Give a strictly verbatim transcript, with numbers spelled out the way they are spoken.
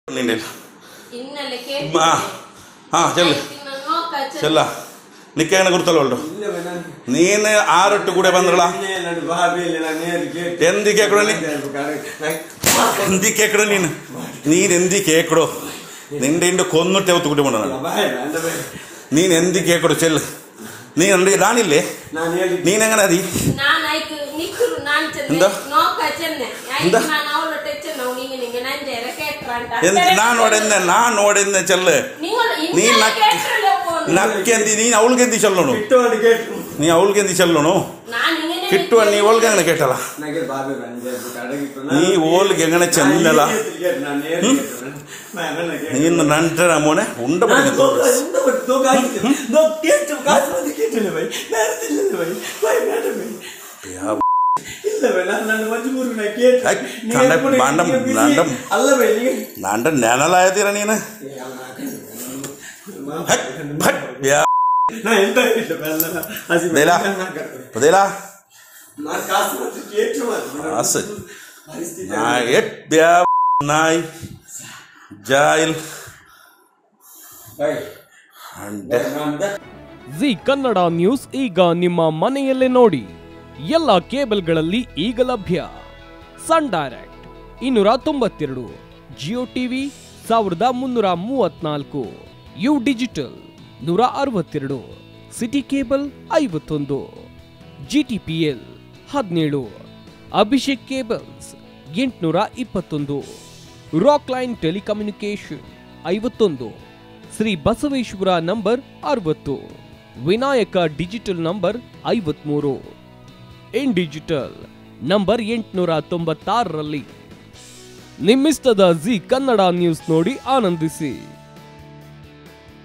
हाँ चल चल निक्केन गुर्तल्लो ನೀನು ಆರಟ್ಟು ಕೂಡ ಬಂದ್ರಲ್ಲ ಎಂದಿ ಕೇಕಡು ಎಂದಿ ಕೇಕಡು ನೀನು ನೀನು ಎಂದಿ ಕೇಕಡು ನಿಂಡೆ ಇಂಡು ಕೊನ್ನು ತೆವತ್ತು ಕುಟಿ ಮಾಡ ನೀನು ಎಂದಿ ಕೇಕಡು ಚೆಲ್ಲು ನೀನು ನಾನಿಲ್ಲೇ ನೀನು ಹೆಂಗನ ಅದಿ ನಾನು ನೋಡಿದ್ದೆ ನಾನು ನೋಡಿದ್ದೆ ಚೆಲ್ಲು ನೀನು ನಕ್ಕೆಂದಿ ನೀನು ಅವಳಿಗೆಂದಿ ಚೆಲ್ಲೋನು ನೀ ಅವಳಿಗೆಂದಿ ಚೆಲ್ಲೋನು ಕಿಟ್ಟುವ ನೀ ಓಲ್ಗೆ ಹೆಂಗನೆ ಕೇಟಲ್ಲ ನೀ ಓಲ್ಗೆ ಹೆಂಗನೆ ಚೆನ್ನಲ್ಲ ನೀನು ನಂಟರ ಮೋನೆ ಉಂಡ ನಂಡ ನೆನಲಾಯತೀರ ನೀನು ಜಿ ಕನ್ನಡ ನ್ಯೂಸ್ ಈಗ ನಿಮ್ಮ ಮನೆಯಲ್ಲೇ ನೋಡಿ. ಎಲ್ಲ ಕೇಬಲ್ಗಳಲ್ಲಿ ಈಗ ಲಭ್ಯ. ಸನ್ ಡೈರೆಕ್ಟ್ ಇನ್ನೂರ ತೊಂಬತ್ತೆರಡು, ಜಿಯೋ ಟಿವಿ ಸಾವಿರದ ಮುನ್ನೂರ ಮೂವತ್ನಾಲ್ಕು, ಯು ಡಿಜಿಟಲ್ ನೂರ ಅರವತ್ತೆರಡು, ಸಿಟಿ ಕೇಬಲ್ ಐವತ್ತೊಂದು, ಜಿಟಿಪಿಎಲ್ ಹದಿನೇಳು, ಅಭಿಷೇಕ್ ಕೇಬಲ್ಸ್ ಎಂಟುನೂರ ಇಪ್ಪತ್ತೊಂದು, ರಾಕ್ ಲೈನ್ ಟೆಲಿಕಮ್ಯುನಿಕೇಶನ್ ಐವತ್ತೊಂದು, ಶ್ರೀ ಬಸವೇಶ್ವರ ನಂಬರ್ ಅರವತ್ತು, ವಿನಾಯಕ ಡಿಜಿಟಲ್ ನಂಬರ್ ಐವತ್ಮೂರು, ಇನ್ ಡಿಜಿಟಲ್ ನಂಬರ್ ಎಂಟುನೂರ ತೊಂಬತ್ತಾರರಲ್ಲಿ. ನಿಮ್ಮಿಸ್ತದ ಜಿ ಕನ್ನಡ ನ್ಯೂಸ್ ನೋಡಿ ಆನಂದಿಸಿ.